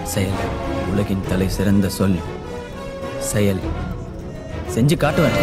செயல் உலகின் தலை சிறந்த சொல். செயல் செஞ்சு காட்டுவேன்.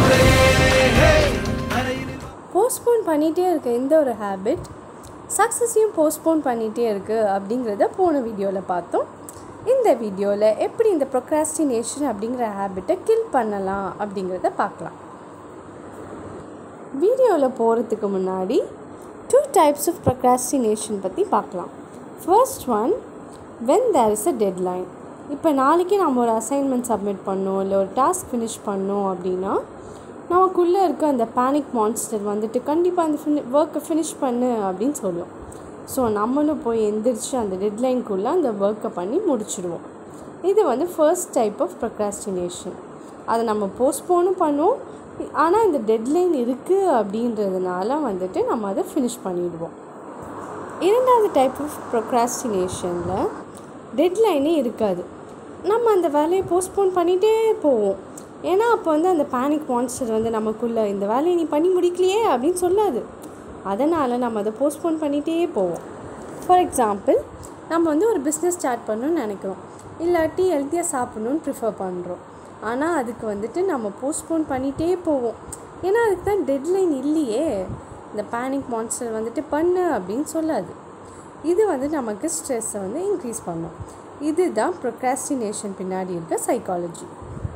போஸ்ட்போன் பண்ணிகிட்டே இருக்க இந்த ஒரு ஹேபிட் சக்ஸஸையும் போஸ்ட்போன் பண்ணிகிட்டே இருக்குது அப்படிங்கிறத போன வீடியோவில் பார்த்தோம். இந்த வீடியோவில் எப்படி இந்த ப்ரொக்ராஸ்டினேஷன் அப்படிங்கிற ஹேபிட்டை கில் பண்ணலாம் அப்படிங்கிறத பார்க்கலாம். வீடியோவில் போகிறதுக்கு முன்னாடி 2 types of procrastination பற்றி பார்க்கலாம். First one, when there is a deadline. இப்போ நாளைக்கு நம்ம ஒரு அசைன்மெண்ட் சப்மிட் பண்ணோம், இல்லை ஒரு டாஸ்க் ஃபினிஷ் பண்ணோம் அப்படின்னா நமக்குள்ளே இருக்க அந்த பேனிக் மான்ஸ்டர் வந்துட்டு கண்டிப்பாக அந்த ஒர்க்கை ஃபினிஷ் பண்ணு அப்படின்னு சொல்லும். ஸோ நம்மளும் போய் எந்திரிச்சு அந்த டெட்லைனுக்குள்ளே அந்த ஒர்க்கை பண்ணி முடிச்சிடுவோம். இது வந்து ஃபர்ஸ்ட் டைப் ஆஃப் ப்ரொக்ராஸ்டினேஷன். அதை நம்ம போஸ்ட்போனும் பண்ணுவோம், ஆனால் இந்த டெட்லைன் இருக்குது அப்படின்றதுனால வந்துட்டு நம்ம அதை ஃபினிஷ் பண்ணிடுவோம். இரண்டாவது டைப் ஆஃப் ப்ரொக்ராஸ்டினேஷனில் டெட்லைனே இருக்காது, நம்ம அந்த வேலையை போஸ்ட்போன் பண்ணிகிட்டே போவோம். ஏன்னா அப்போ வந்து அந்த பேனிக் மான்ஸ்டர் வந்து நமக்குள்ளே இந்த வேலையை நீ பண்ணி முடிக்கலையே அப்படின்னு சொல்லாது. அதனால் நம்ம அதை போஸ்ட்போன் பண்ணிகிட்டே போவோம். ஃபார் எக்ஸாம்பிள், நம்ம வந்து ஒரு பிஸ்னஸ் ஸ்டார்ட் பண்ணணும்னு நினைக்கிறோம், இல்லாட்டி ஹெல்த்தியாக சாப்பிட்ணுன்னு ப்ரிஃபர் பண்ணுறோம். ஆனால் அதுக்கு வந்துட்டு நம்ம போஸ்ட்போன் பண்ணிகிட்டே போவோம். ஏன்னா அதுக்கு தான் டெட்லைன் இல்லையே. இந்த பேனிக் மான்ஸ்டர் வந்துட்டு பண்ணு அப்படின்னு சொல்லாது. இது வந்து நமக்கு ஸ்ட்ரெஸ்ஸை வந்து இன்க்ரீஸ் பண்ணும். இதுதான் ப்ரொக்ராஸ்டினேஷன் பின்னாடி இருக்க சைக்காலஜி.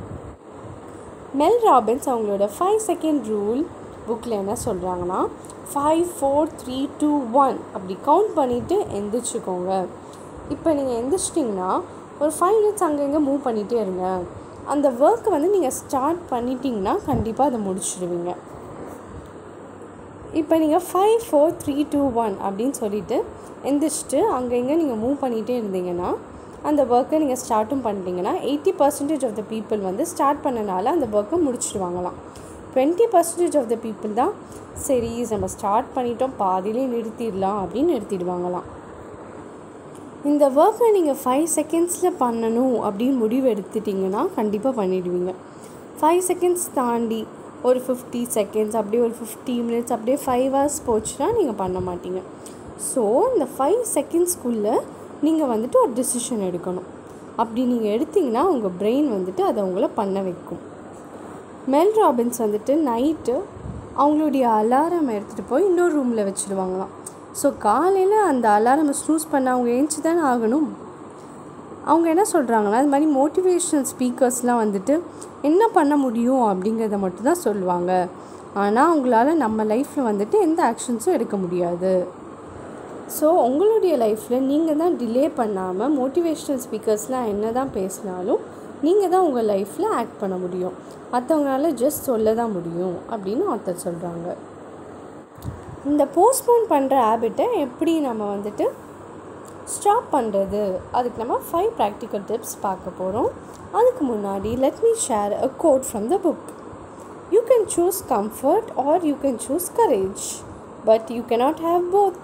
மெல் ராபின்ஸ் அவங்களோட 5 second ரூல் புக்கில் என்ன சொல்கிறாங்கன்னா, 5 4 3 2 1 அப்படி கவுண்ட் பண்ணிவிட்டு எந்திரிச்சிக்கோங்க. இப்போ நீங்கள் எந்திரிச்சிட்டிங்கன்னா ஒரு 5 minutes அங்கங்கே மூவ் பண்ணிகிட்டே இருங்க. அந்த ஒர்க்கை வந்து நீங்கள் ஸ்டார்ட் பண்ணிட்டீங்கன்னா கண்டிப்பாக அதை முடிச்சிடுவீங்க. இப்போ நீங்கள் 5 4 3 2 1 அப்படின்னு சொல்லிவிட்டு எந்திரிச்சிட்டு அங்கே இங்கே நீங்கள் மூவ் பண்ணிகிட்டே இருந்தீங்கன்னா அந்த ஒர்க்கை நீங்கள் ஸ்டார்ட்டும் பண்ணிட்டீங்கன்னா 80% ஆஃப் த பீப்புள் வந்து ஸ்டார்ட் பண்ணனால அந்த ஒர்க்கை முடிச்சிடுவாங்களாம். 20% ஆஃப் த பீப்புள் தான் சரி நம்ம ஸ்டார்ட் பண்ணிட்டோம் பாதியிலே நிறுத்திடலாம் அப்படின்னு நிறுத்திடுவாங்களாம். இந்த ஒர்க்கை நீங்கள் 5 seconds பண்ணணும் அப்படின்னு முடிவு எடுத்துட்டிங்கன்னா கண்டிப்பாக பண்ணிடுவீங்க. 5 seconds தாண்டி ஒரு 50 seconds அப்படியே ஒரு 50 minutes அப்படியே 5 hours போச்சுன்னா நீங்கள் பண்ண மாட்டீங்க. ஸோ இந்த 5 secondsக்குள்ளே நீங்கள் வந்துட்டு ஒரு டிசிஷன் எடுக்கணும். அப்படி நீங்கள் எடுத்திங்கன்னா உங்கள் பிரெயின் வந்துட்டு அதை உங்களை பண்ண வைக்கும். மெல் ராபின்ஸ் வந்துட்டு நைட்டு அவங்களுடைய அலாரம் எடுத்துகிட்டு போய் இன்னொரு ரூமில் வச்சுடுவாங்களாம். ஸோ காலையில் அந்த அலாரமை ஸ்னூஸ் பண்ண அவங்க ஏஞ்சி தானே ஆகணும். அவங்க என்ன சொல்கிறாங்கன்னா, அது மாதிரி மோட்டிவேஷ்னல் ஸ்பீக்கர்ஸ்லாம் வந்துட்டு என்ன பண்ண முடியும் அப்படிங்கிறத மட்டும்தான் சொல்லுவாங்க. ஆனால் அவங்களால நம்ம லைஃப்பில் வந்துட்டு எந்த ஆக்ஷன்ஸும் எடுக்க முடியாது. ஸோ உங்களுடைய லைஃப்பில் நீங்கள் தான் டிலே பண்ணாமல் மோட்டிவேஷ்னல் ஸ்பீக்கர்ஸ்லாம் என்ன தான் பேசினாலும் நீங்கள் தான் உங்கள் லைஃப்பில் ஆக்ட் பண்ண முடியும். மற்றவங்களால ஜஸ்ட் சொல்ல தான் முடியும் அப்படின்னு ஆத்தர் சொல்கிறாங்க. இந்த போஸ்ட்போன் பண்ணுற ஹேபிட்டை எப்படி நம்ம வந்துட்டு ஸ்டாப் பண்ணுறது, அதுக்கு நம்ம 5 practical tips பார்க்க போகிறோம். அதுக்கு முன்னாடி let me share a quote from the book. You can choose comfort or you can choose courage, but you cannot have both.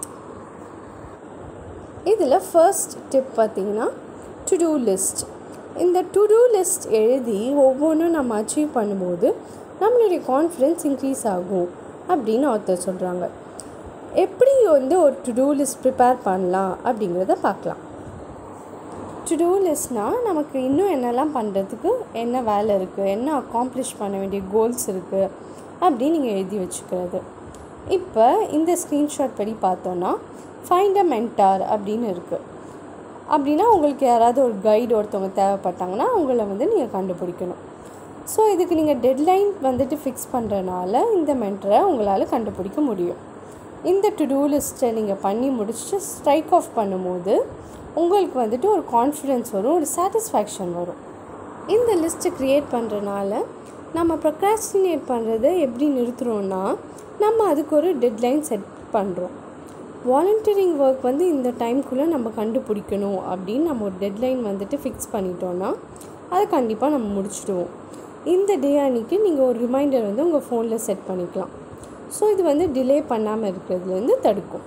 இதில் ஃபர்ஸ்ட் டிப் பார்த்திங்கன்னா டு டூ லிஸ்ட். இந்த டு டூ லிஸ்ட் எழுதி ஒவ்வொன்றும் நம்ம அச்சீவ் பண்ணும்போது நம்மளுடைய confidence increase ஆகும் அப்படின்னு ஆத்தர் சொல்கிறாங்க. எப்படி வந்து ஒரு டு டூ லிஸ்ட் ப்ரிப்பேர் பண்ணலாம் அப்படிங்கிறத பார்க்கலாம். டு டூ லிஸ்ட்னால் நமக்கு இன்னும் என்னெல்லாம் பண்ணுறதுக்கு என்ன வேலை இருக்குது, என்ன அக்காம்ப்ளிஷ் பண்ண வேண்டிய கோல்ஸ் இருக்குது அப்படின்னு நீங்கள் எழுதி வச்சுக்கிறது. இப்போ இந்த ஸ்க்ரீன்ஷாட் படி பார்த்தோன்னா ஃபைண்ட் அ மென்டார் அப்படின்னு இருக்குது. அப்படின்னா உங்களுக்கு யாராவது ஒரு கைடு ஒருத்தவங்க தேவைப்பட்டாங்கன்னா அவங்கள வந்து நீங்கள் கண்டுபிடிக்கணும். ஸோ இதுக்கு நீங்கள் டெட்லைன் வந்துட்டு ஃபிக்ஸ் பண்ணுறனால இந்த மென்டரை உங்களால் கண்டுபிடிக்க முடியும். இந்த டு டூ லிஸ்ட்டை நீங்கள் பண்ணி முடிச்சுட்டு ஸ்ட்ரைக் ஆஃப் பண்ணும்போது உங்களுக்கு வந்துட்டு ஒரு கான்ஃபிடென்ஸ் வரும், ஒரு சாட்டிஸ்ஃபேக்ஷன் வரும். இந்த லிஸ்ட்டை க்ரியேட் பண்ணுறனால நம்ம ப்ரொக்ராஸ்டினேட் பண்ணுறதை எப்படி நிறுத்துகிறோன்னா நம்ம அதுக்கு ஒரு டெட்லைன் செட் பண்ணுறோம். வாலண்டியரிங் ஒர்க் வந்து இந்த டைம்குள்ளே நம்ம கண்டுபிடிக்கணும் அப்படின்னு நம்ம ஒரு டெட்லைன் வந்துட்டு ஃபிக்ஸ் பண்ணிட்டோன்னா அதை கண்டிப்பாக நம்ம முடிச்சிடுவோம். இந்த டே அன்றைக்கி நீங்கள் ஒரு ரிமைண்டர் வந்து உங்கள் ஃபோனில் செட் பண்ணிக்கலாம். ஸோ இது வந்து டிலே பண்ணாமல் இருக்கிறதுலேருந்து தடுக்கும்.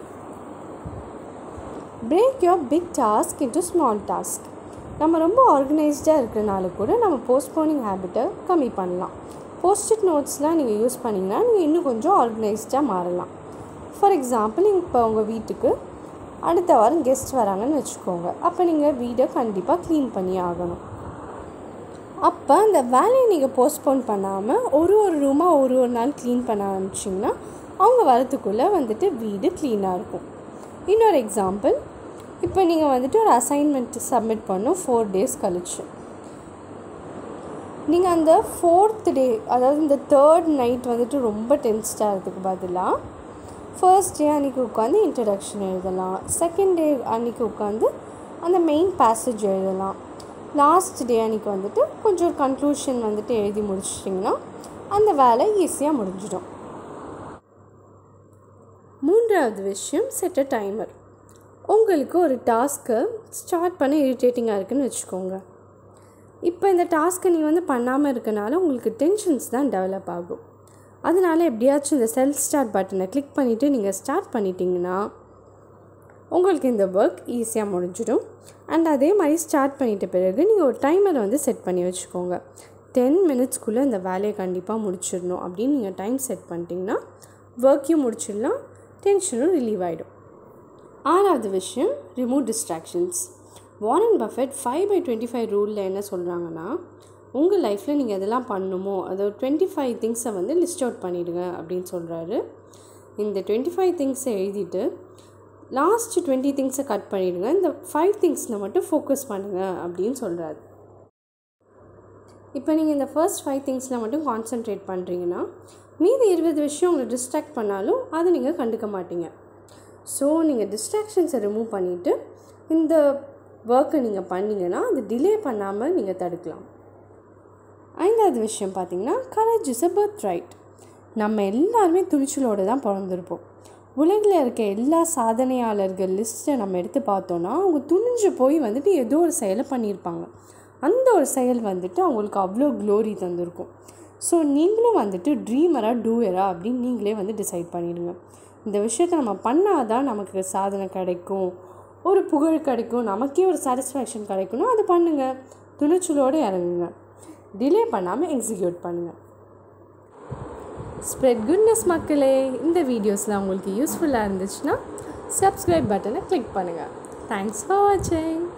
Break your big task into small task. நம்ம ரொம்ப ஆர்கனைஸ்டாக இருக்கிறனால கூட நம்ம போஸ்ட்போனிங் ஹேபிட்டை கம்மி பண்ணலாம். போஸ்டிட் நோட்ஸ்லாம் நீங்கள் யூஸ் பண்ணிங்கன்னா நீங்கள் இன்னும் கொஞ்சம் ஆர்கனைஸ்டாக மாறலாம். ஃபார் எக்ஸாம்பிள், இப்போ உங்கள் வீட்டுக்கு அடுத்த வாரம் கெஸ்ட் வராங்கன்னு வச்சுக்கோங்க. அப்போ நீங்கள் வீடை கண்டிப்பாக க்ளீன் பண்ணி ஆகணும். அப்போ அந்த வேலையை நீங்கள் போஸ்ட்போன் பண்ணாமல் ஒரு ரூமாக ஒரு நாள் க்ளீன் பண்ண ஆரம்பிச்சிங்கன்னா அவங்க வரத்துக்குள்ளே வந்துட்டு வீடு க்ளீனாக இருக்கும். இன்னொரு எக்ஸாம்பிள், இப்போ நீங்கள் வந்துட்டு ஒரு அசைன்மெண்ட் சப்மிட் பண்ணணும் 4 days கழிச்சு. நீங்கள் அந்த 4th day, அதாவது இந்த 3rd night வந்துட்டு ரொம்ப டென்ஸ்ட் ஆகிறதுக்கு பதிலாக first day அன்றைக்கி உட்காந்து இன்ட்ரடக்ஷன் எழுதலாம், 2nd day அன்றைக்கி உட்காந்து அந்த மெயின் பேசேஜ் எழுதலாம், லாஸ்ட் டே அன்றைக்கி வந்துட்டு கொஞ்சம் ஒரு கன்க்ளூஷன் வந்துட்டு எழுதி முடிச்சிட்டிங்கன்னா அந்த வேலை ஈஸியாக முடிஞ்சிடும். 3வது விஷயம், செட் அ டைமர். உங்களுக்கு ஒரு டாஸ்க்கை ஸ்டார்ட் பண்ண இரிட்டேட்டிங்காக இருக்குதுன்னு வச்சுக்கோங்க. இப்போ இந்த டாஸ்க்கை நீங்கள் பண்ணாமல் இருக்கனால உங்களுக்கு டென்ஷன்ஸ் தான் டெவலப் ஆகும். அதனால் எப்படியாச்சும் இந்த செல்ஃப் ஸ்டார்ட் பட்டனை கிளிக் பண்ணிவிட்டு நீங்கள் ஸ்டார்ட் பண்ணிட்டீங்கன்னா உங்களுக்கு இந்த ஒர்க் ஈஸியாக முடிஞ்சிடும். அண்ட் அதே மாதிரி ஸ்டார்ட் பண்ணிட்ட பிறகு நீங்கள் ஒரு டைமரை செட் பண்ணி வச்சுக்கோங்க. 10 minutesக்குள்ளே இந்த வேலையை கண்டிப்பாக முடிச்சிடணும் அப்படின்னு நீங்கள் டைம் செட் பண்ணிட்டீங்கன்னா ஒர்க்கையும் முடிச்சிடலாம், டென்ஷனும் ரிலீவ் ஆகிடும். 6வது விஷயம், ரிமூவ் டிஸ்ட்ராக்ஷன்ஸ். வாரன் பஃபெட் 5/25 ரூலில் என்ன சொல்கிறாங்கன்னா, உங்கள் லைஃப்பில் நீங்கள் எதெல்லாம் பண்ணணுமோ அதை 25 திங்ஸை லிஸ்ட் அவுட் பண்ணிவிடுங்க அப்படின்னு சொல்கிறாரு. இந்த 25 திங்ஸை எழுதிட்டு லாஸ்ட் 20 திங்ஸை கட் பண்ணிவிடுங்க, இந்த 5 திங்ஸில் மட்டும் ஃபோக்கஸ் பண்ணுங்கள் அப்படின்னு சொல்கிறாரு. இப்போ நீங்கள் இந்த ஃபர்ஸ்ட் 5 திங்ஸில் மட்டும் கான்சென்ட்ரேட் பண்ணுறீங்கன்னா மீதி 20 விஷயம் உங்களை டிஸ்ட்ராக்ட் பண்ணாலும் அதை நீங்கள் கண்டுக்க மாட்டீங்க. ஸோ நீங்கள் டிஸ்ட்ராக்ஷன்ஸை ரிமூவ் பண்ணிவிட்டு இந்த ஒர்க்கை நீங்கள் பண்ணிங்கன்னா அது டிலே பண்ணாமல் நீங்கள் தடுக்கலாம். 5வது விஷயம் பார்த்திங்கன்னா, courage is a birthright. நம்ம எல்லாருமே துணிச்சலோடு தான் பிறந்திருப்போம். உலகில் இருக்க எல்லா சாதனையாளர்கள் லிஸ்ட்டை நம்ம எடுத்து பார்த்தோன்னா அவங்க துணிஞ்சு போய் ஏதோ ஒரு செயலை பண்ணியிருப்பாங்க. அந்த ஒரு செயல் அவங்களுக்கு அவ்வளோ க்ளோரி தந்திருக்கும். ஸோ நீங்களும் ட்ரீமரா டூயரா அப்படின்னு நீங்களே டிசைட் பண்ணிவிடுங்க. இந்த விஷயத்தை நம்ம பண்ணால் தான் நமக்கு சாதனை கிடைக்கும், ஒரு புகழ் கிடைக்கும், நமக்கே ஒரு சாட்டிஸ்ஃபேக்ஷன் கிடைக்கணும். அது பண்ணுங்கள், துணிச்சலோடு இறங்குங்க, டிலே பண்ணாமல் எக்ஸிக்யூட் பண்ணுங்கள். ஸ்ப்ரெட் குட்னஸ் மக்களே. இந்த வீடியோஸ்லாம் உங்களுக்கு யூஸ்ஃபுல்லாக இருந்துச்சுன்னா சப்ஸ்கிரைப் பட்டனை கிளிக் பண்ணுங்கள். தேங்க்ஸ் ஃபார் வாட்சிங்.